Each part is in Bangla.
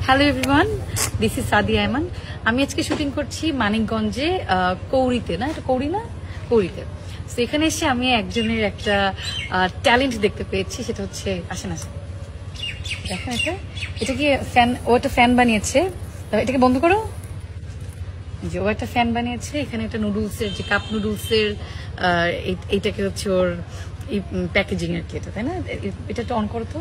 Hello everyone, this is Sadia Ayman. আমি আজকে শুটিং করছি মানিকগঞ্জে, কৌরিতে না, এটা কৌরি না, কৌরিতে। তো এখানে এসে আমি একজনের একটা ট্যালেন্ট দেখতে পেয়েছি, সেটা হচ্ছে আসেন আসেন দেখেন এটা কি ফ্যান, ও একটা ফ্যান বানিয়েছে। এটাকে বন্ধ করো। যে ও একটা ফ্যান বানিয়েছে, এখানে একটা নুডলসের যে কাপ নুডলসের এইটাকে হচ্ছে ওর এই প্যাকেজিং আর কি, এটা তাই না? এটা একটু অন করো তো।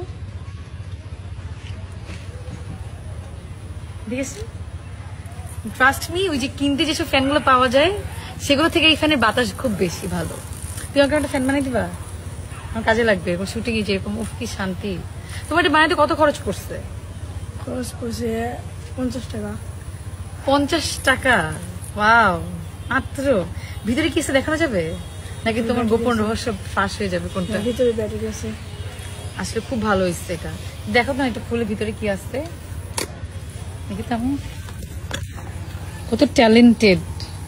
ঠিক আছে, ট্রাস্ট মি, ওই যে কিনতে যেসব ফ্যানগুলো পাওয়া যায় সেগুলো থেকে এই ফ্যানের বাতাস খুব বেশি ভালো। তুই আমাকে একটা ফ্যান বানাই দিবা, আমার কাজে লাগবে এরকম শুটিং এ, যেরকম উফ কি শান্তি। তোমার এটা বানাইতে কত খরচ পড়ছে? খরচ পড়ছে 50 টাকা। 50 টাকা? ওয়াও, মাত্র? ভিতরে কি আছে দেখানো যাবে নাকি তোমার গোপন রহস্য ফাঁস হয়ে যাবে? কোনটা? ভিতরে ব্যাটারি আছে। আসলে খুব ভালো হয়েছে এটা, দেখো না এটা খুলে ভিতরে কি আছে দেখি তো। আমি কত ট্যালেন্টেড।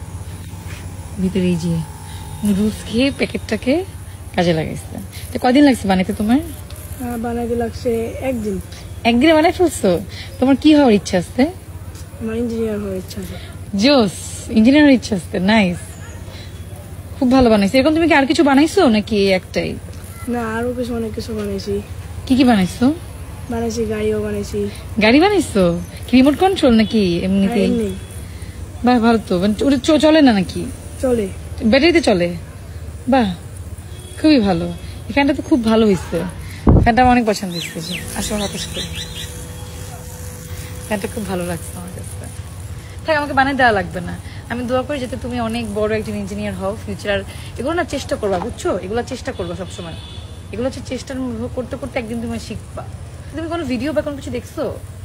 ভিতরে এই যে নুডলস খেয়ে প্যাকেটটাকে কাজে লাগাইছে। কয়দিন লাগছে বানাইতে তোমার? বানাইতে লাগছে একদিন। একদিনে বানাই ফেলছো? তোমার কি হওয়ার ইচ্ছা আছে? আমার ইঞ্জিনিয়ার হওয়ার ইচ্ছা আছে। জোস, ইঞ্জিনিয়ার হওয়ার ইচ্ছা আছে, নাইস, খুব ভালো বানাইছো। এরকম তুমি কি আর কিছু বানাইছো নাকি একটাই? না, আরো কিছু অনেক কিছু বানাইছি। কি কি বানাইছো? বানাইছি গাড়িও বানাইছি। গাড়ি বানাইছো? কি রিমোট কন্ট্রোল নাকি এমনিতেই? বাহ, ভালো তো। ওটা চলে না নাকি? চলে, ব্যাটারিতে চলে। বাহ, খুবই ভালো। এই ফ্যানটা তো খুব ভালো হয়েছে, ফ্যানটা আমার অনেক পছন্দ হয়েছে। আসলে বাতাস করি, ফ্যানটা খুব ভালো লাগছে আমার কাছে। থাক, আমাকে বানিয়ে দেওয়া লাগবে না। আমি দোয়া করি যাতে তুমি অনেক বড় একজন ইঞ্জিনিয়ার হও ফিউচার। এগুলো না চেষ্টা করবা, বুঝছো? এগুলো চেষ্টা করবা সবসময়। এগুলো হচ্ছে চেষ্টার করতে করতে একদিন তুমি শিখবা। তুমি কোনো ভিডিও বা কোনো কিছু দেখছো?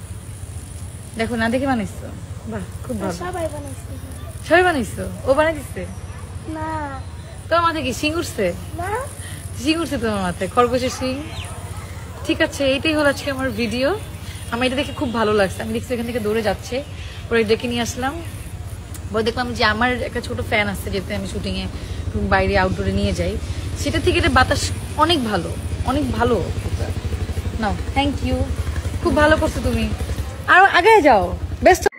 দেখো না, দেখে বানাইছো? বাহ, খুব ভালো। সবাই বানাইছে। সবাই বানাইছো? ও বানাই দিচ্ছে? না, তোমার মাথায় কি শিং উঠছে? না, শিং উঠছে তোমার মাথায়, খরগোশের শিং। ঠিক আছে, এইটাই হলো আজকে আমার ভিডিও। আমার এটা দেখে খুব ভালো লাগছে। আমি দেখছি এখান থেকে দৌড়ে যাচ্ছে, পরে ডেকে নিয়ে আসলাম। পরে দেখলাম যে আমার একটা ছোট ফ্যান আছে, যেতে আমি শুটিং এ বাইরে আউটডোরে নিয়ে যাই, সেটা থেকে এটা বাতাস অনেক ভালো, অনেক ভালো। নাও, থ্যাংক ইউ, খুব ভালো করছো তুমি। আরো আগে যাও, বেস্ট।